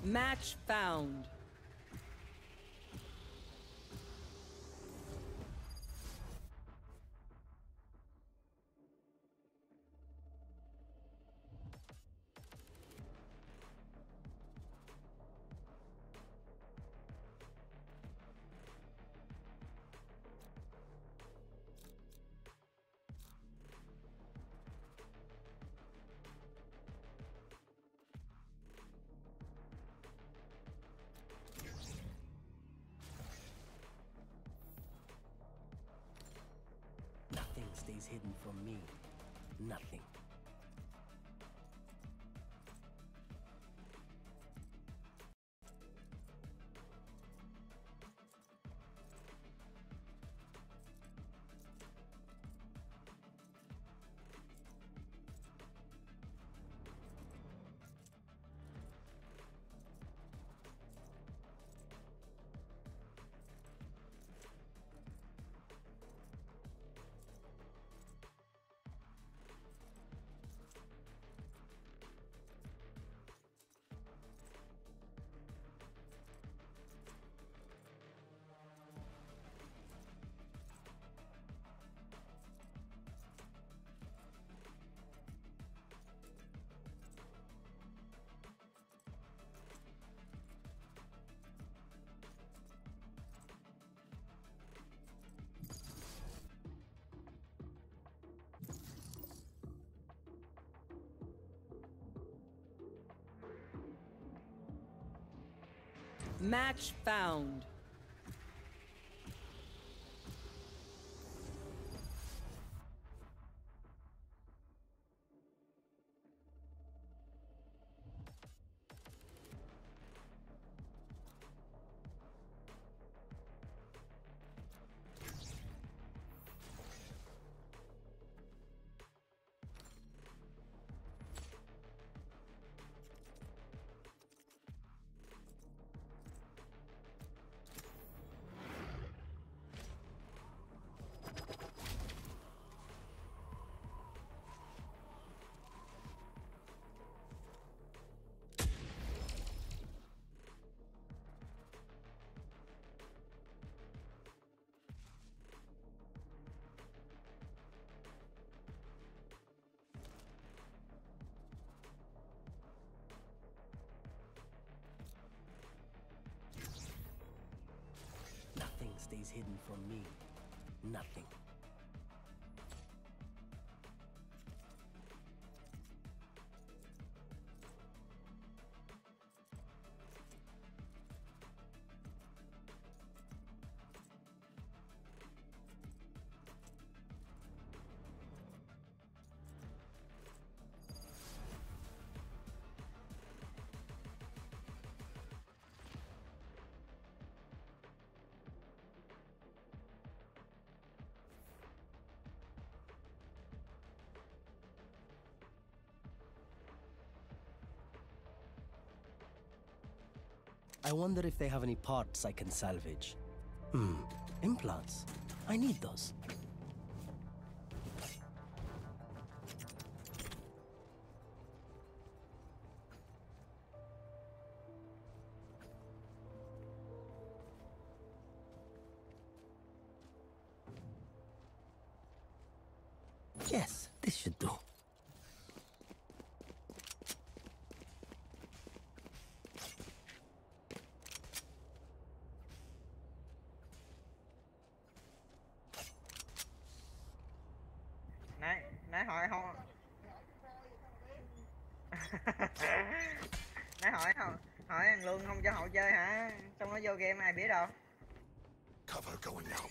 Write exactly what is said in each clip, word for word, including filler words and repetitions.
Match found. Nothing stays hidden from me. Nothing. Match found. Nothing stays hidden from me. Nothing. I wonder if they have any parts I can salvage. Hmm, implants. I need those. Yes, this should do. nãy nãy hỏi không nãy hỏi không hỏi thằng Luân không cho hậu chơi hả, xong nó vô game ai biết đâu. Cover going out.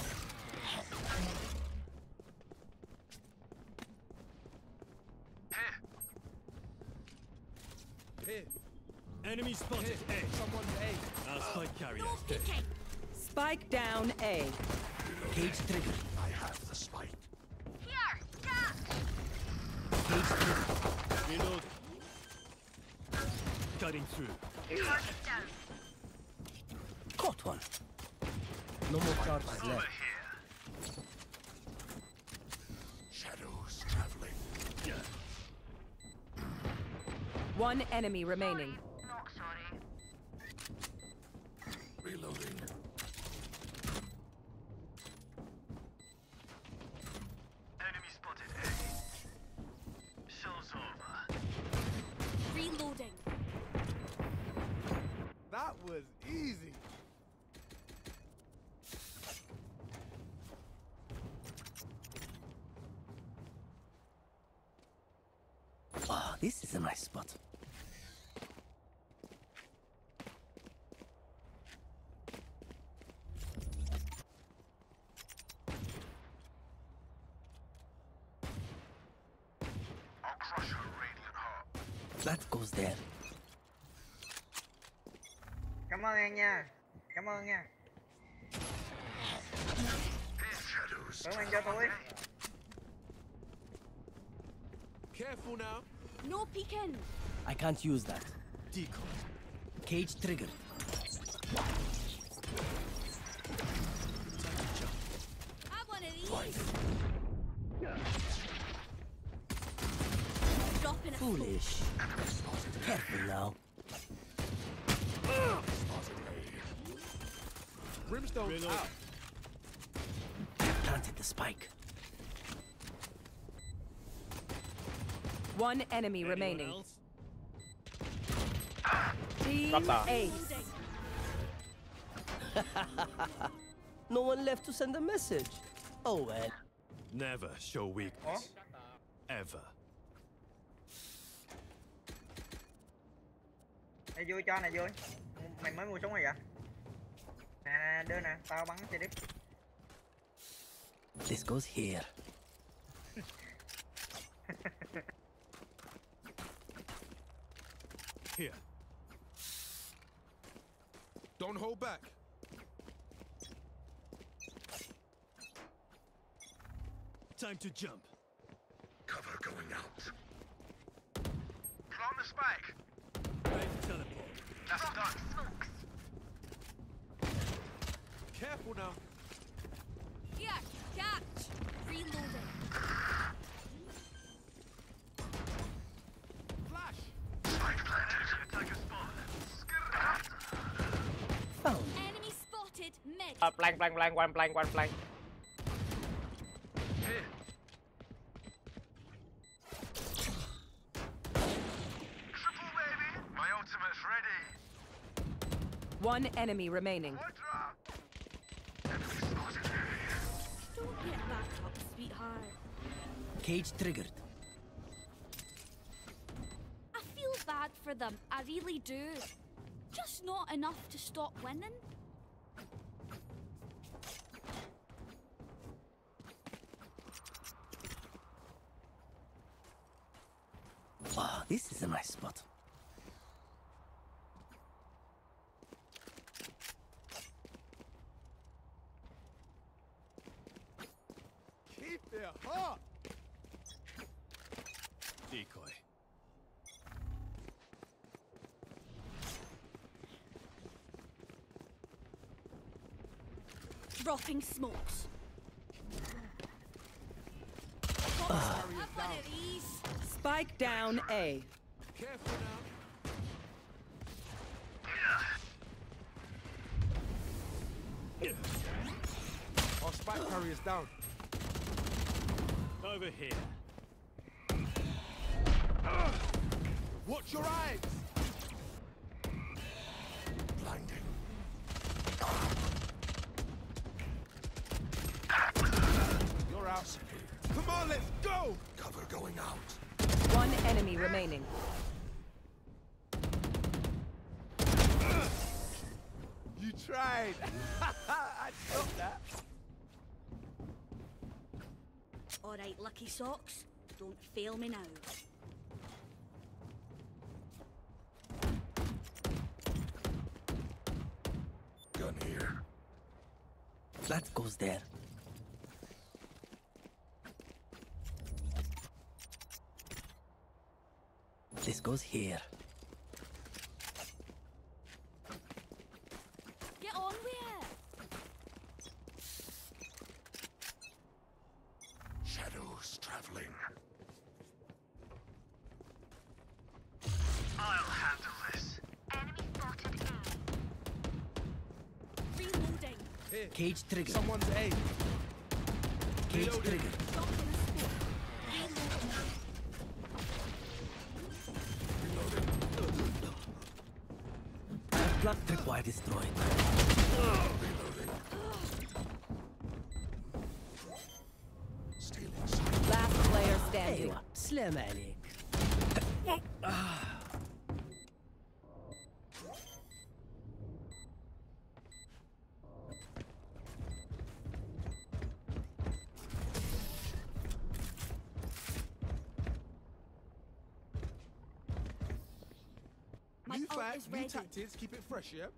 Here. Enemy spotted. A. Someone A. Our spike carrier. No peeking. Spike down A. Cage trigger. I have the spike. Here. Gap. Cage trigger. Reload. Cutting through. Target down. Caught one. No more charges left. Shadows traveling. One enemy remaining. Not sorry. Easy. Ah, this is a nice spot. I'll crush her radiant heart. That goes there. Cảm ơn em nha. Cảm ơn nha. Shadows Tưởng anh cho tôi. Careful now. No peeking. I can't use that. Decoy. Cage triggered. Time to jump. Have one of these. Dropping a Foolish. Careful now. Brimstone's Reload. out. Planted the spike. One enemy Anyone remaining. else? Team Rata. Ace. loading. No one left to send a message. Oh well. Never show weakness. Ever. Này vui cho này vui. Mày mới mua súng rồi vậy? Nè nè đưa nè, tao bắn cho đi. This goes here. Here. Don't hold back. Time to jump. cover going out. Plant the spike. Ready to teleport. That's done. Smokes. Careful now. Here, catch. Reloading. Flash. Spike planted. Take a spot. Found. Enemy spotted. Mid. Uh, blank, blank, blank, one blank, one blank. Here. Triple baby. My ultimate's ready. One enemy remaining. Quadra. Enemy spotted. Don't get back up, sweetheart. Cage triggered. I feel bad for them. I really do. Just not enough to stop winning. Ah, this is a nice spot. Keep their heart. Decoy. Dropping smokes. Have one of these. Spike down A. Careful now. Our spike carrier's down. Over here. Watch your eyes. Blinding. You're out. Come on, let's go. Cover going out. One enemy remaining. You tried. I stopped that. All right, lucky socks. Don't fail me now. Gun here. That goes there. This goes here. Get on with it. Shadows traveling. I'll handle this. Enemy spotted A. Reloading. Here. Cage triggered. Someone's A. Cage Reloading. triggered. Dropping a smoke. Reloading. Implant tripwire destroyed. Last player standing. ايوه سلام عليك. My New ult fact, is new ready. tactics, keep it fresh, yeah?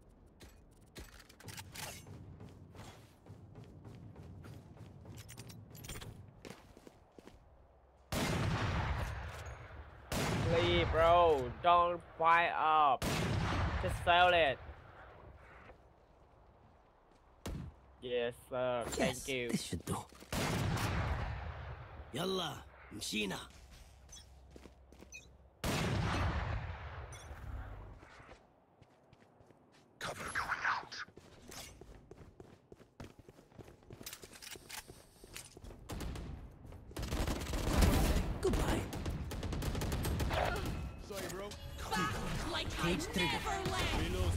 Please, bro, don't fire up. Just sell it. Yes, sir. Thank Yes, you. this should do. يلا مشينا. Cover going out. Goodbye. Sorry, bro. Like I Cage trigger. never left. Reload.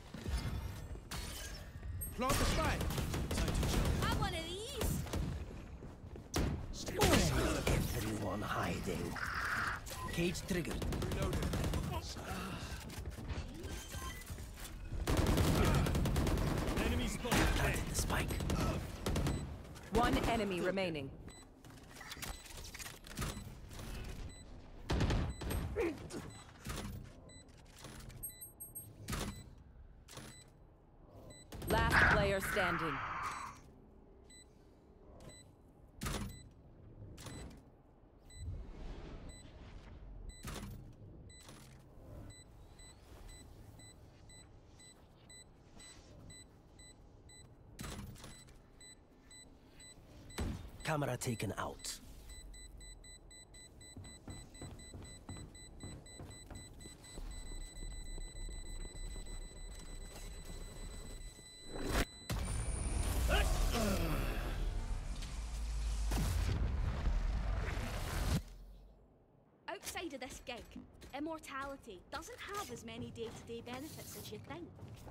Plant the spike. I'm one of these. Where is everyone hiding? Cage triggered. Reloading. Enemy spotted. Planted the spike. One enemy remaining. Last player standing. Camera taken out. Outside of this gig, immortality doesn't have as many day-to-day benefits as you think.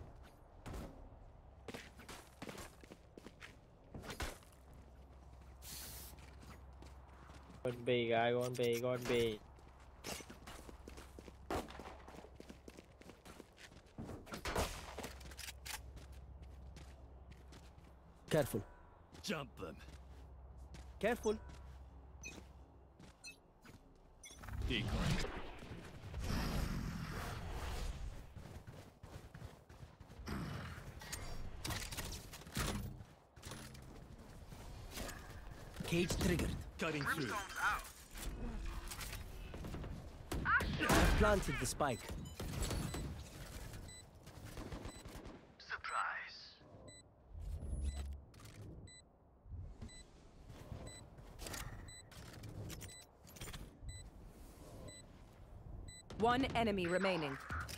Go on B, guy. Go on B. Go on B. Careful. Jump them. Careful. Decoy. Cage triggered. Cutting through. I've planted the spike. Surprise. One enemy remaining.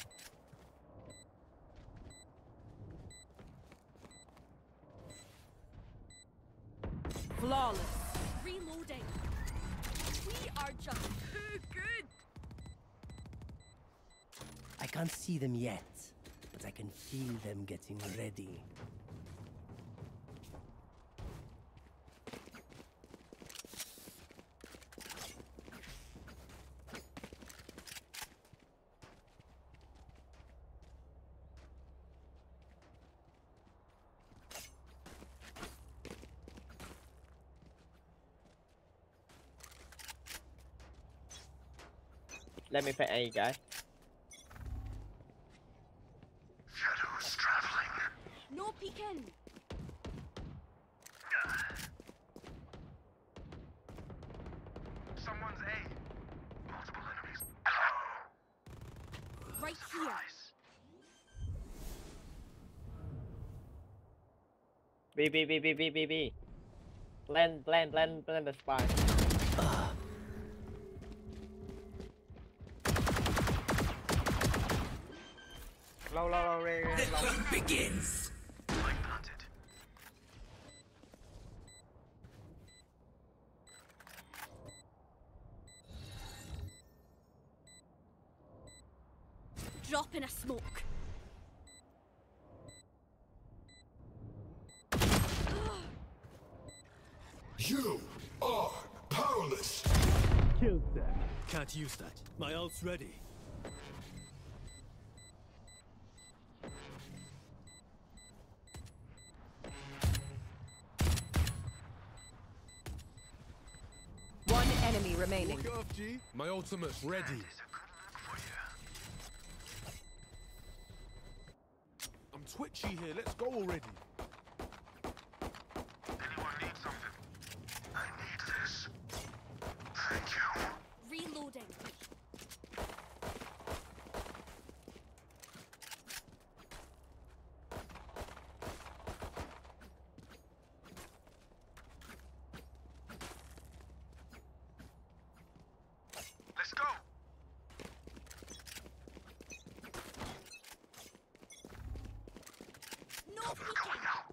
Flawless. Reloading. We are just too good. I can't see them yet, but I can feel them getting ready. Let me pet A, guy. Shadows traveling. No peeking. Someone's A. Multiple enemies. Right here. B, B, B, B, B, B, B. Blend, blend, blend, blend the spy. Low, low, low, Ray, Ray, low. Begins. Light planted. Drop in a smoke. You are powerless. Killed that. Can't use that. My ult's ready. One enemy remaining. Walk it off, G. My ultimate's ready. I'm twitchy here. Let's go already. Anyone need something? I need this. Thank you. Reloading. Let's go. No Cover peeking. going out.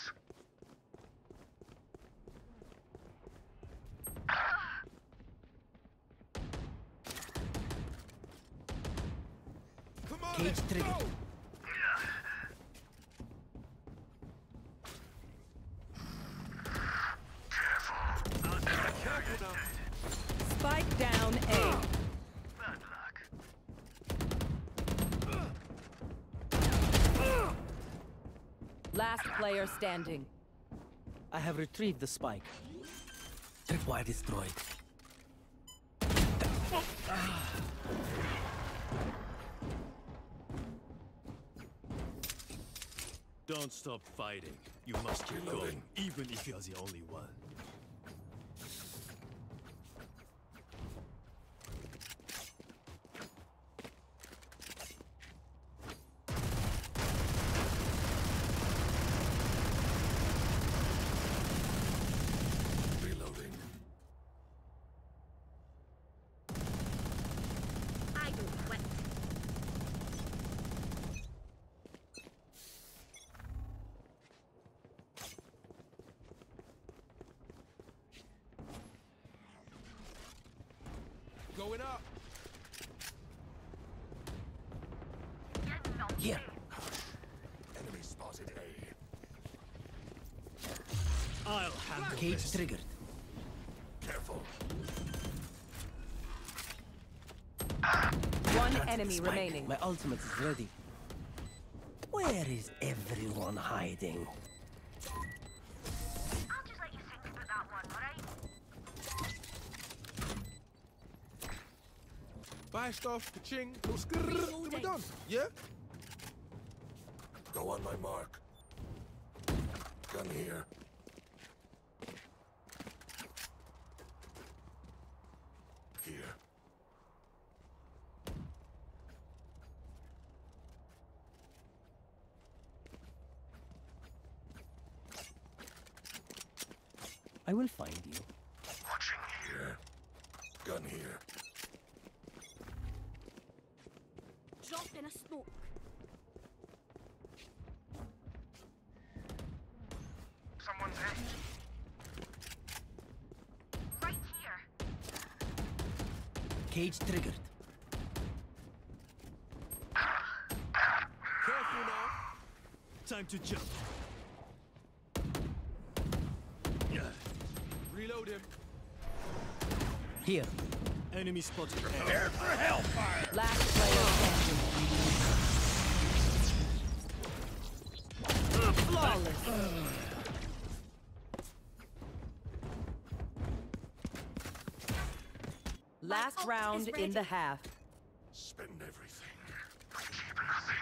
Come on, Cage let's triggered. go. Careful now. Spike down A. Bad luck. Last player standing. I have retrieved the spike. Tripwire destroyed. Don't stop fighting. You must keep going, even if you're the only one. Reloading. I don't quit. Going up. Here. Enemy spotted A. I'll handle Cage this. triggered. Careful. One enemy Spike. remaining. My ultimate is ready. Where is everyone hiding? I'll just let you think about that one, alright? Buy stuff. Ka-ching. Little skrrr. Then we're done. Yeah? Go on my mark. Gun here. Here. I will find you. Watching here. Gun here. Drop in a smoke. Someone's A. Right here. Cage triggered. Careful now. Time to jump. Reload him. Here. Enemy spotted. Last player standing. Flawless. Last ult round is in the ready. half. Spend everything. Keep nothing.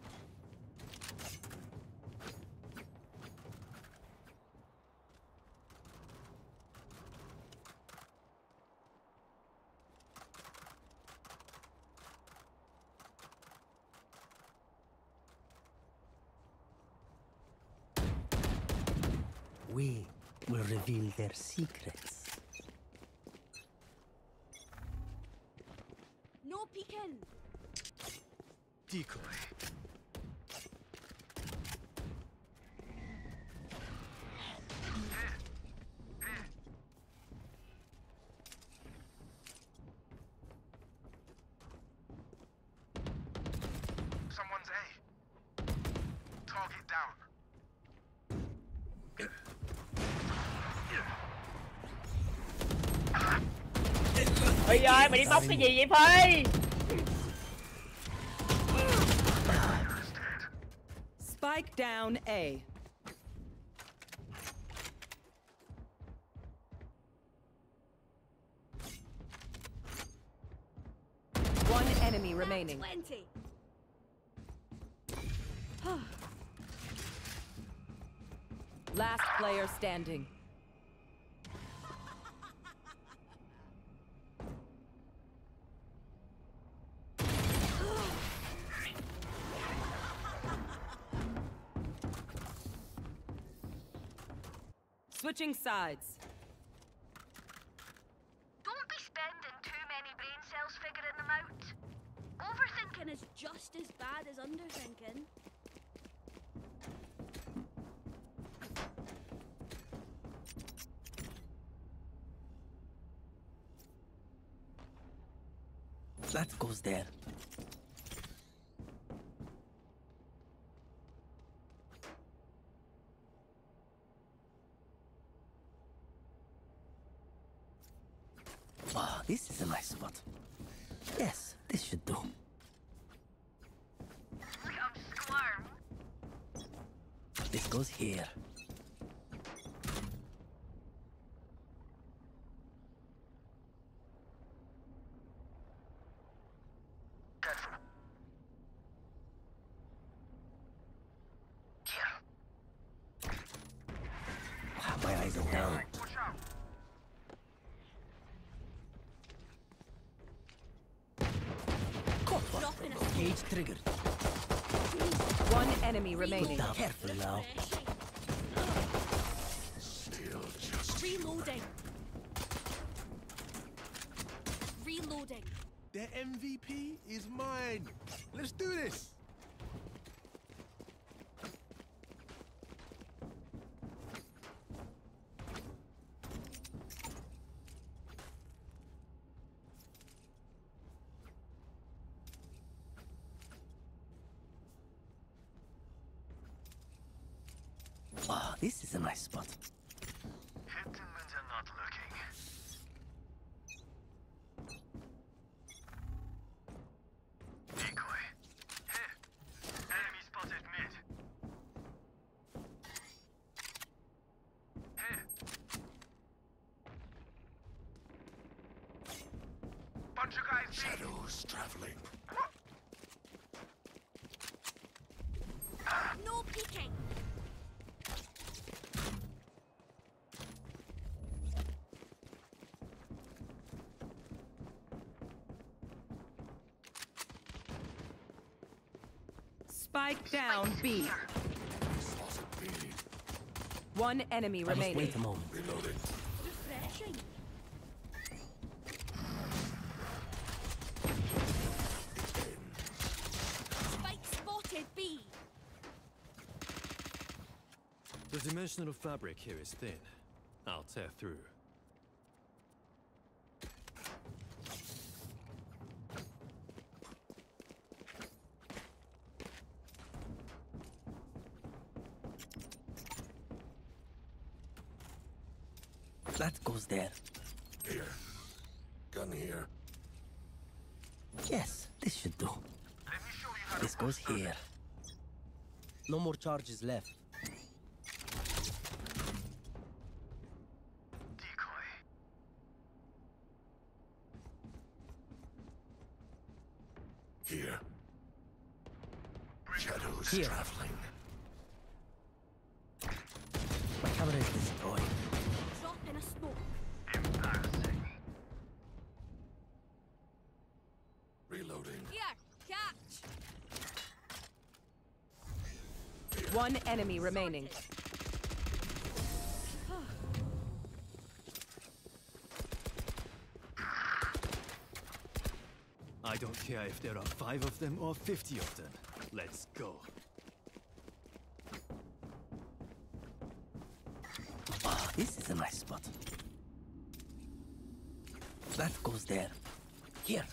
We will reveal their secrets. No peeking. Decoy. Someone's A. Target down. Phi ơi, mày đi bóc cái gì vậy Phi? Spike down A. One enemy remaining. twenty. Last player standing. Switching sides. Don't be spending too many brain cells figuring them out. Overthinking is just as bad as underthinking. That goes there. Ah, this is a nice spot. Yes, this should do. Look at 'em squirm. This goes here. Wow, my eyes are down. Watch out. Caught one. Dropping a Cage triggered. One enemy remaining. Down. Careful now. Still just Reloading. Reloading. Their M V P is mine. Let's do this. Ah, this is a nice spot. hit them when they're not looking. Decoy. Here. Enemy spotted mid. Here. Bunch of guys. Shadows traveling. No peeking. Spike down B. One enemy I must remaining. wait a moment. Reloading. Refreshing. Spike spotted B. The dimensional fabric here is thin. I'll tear through. That goes there. Here. Gun here. Yes, this should do. Let me show you how This to goes bolster here. them. No more charges left. Decoy. Here. Shadows Here. traveling. My camera is destroyed. Drop in a smoke. Embarrassing. Reloading. Here, catch. One enemy remaining. I don't care if there are five of them or fifty of them. Let's go. Ah, this is a nice spot. That goes there. Here.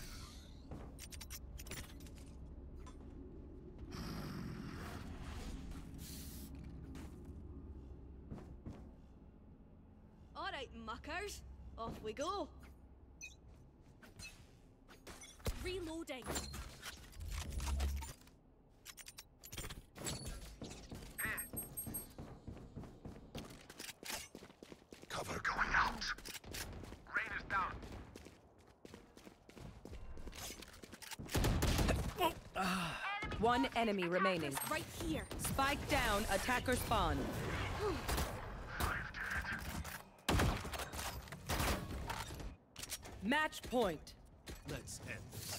All right, muckers. Off we go. Reloading. Cover going out. Rain is down. One enemy remaining. Right here. Spike down, attacker spawn. Match point. Let's end this.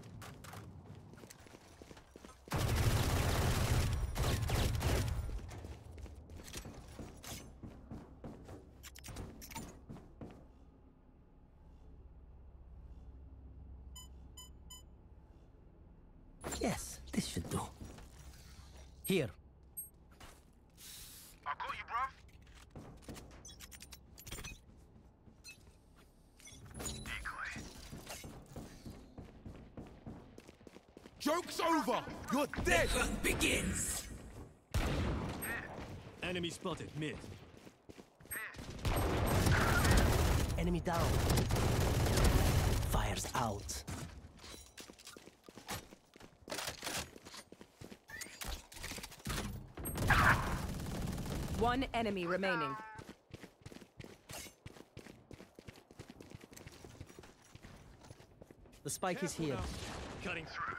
Yes, this should do. Here. I got you, bruv. Decoy. Joke's over! You're dead! Begins. Enemy spotted mid. Enemy down. Fires out. One enemy remaining. The spike is here. Cutting through.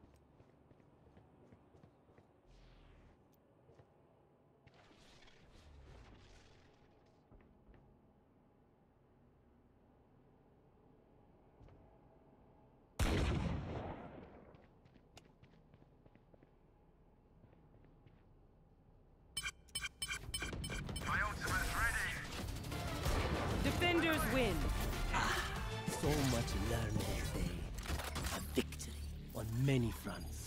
My ultimate's ready. Defenders win. So much learning today. A victory on many fronts.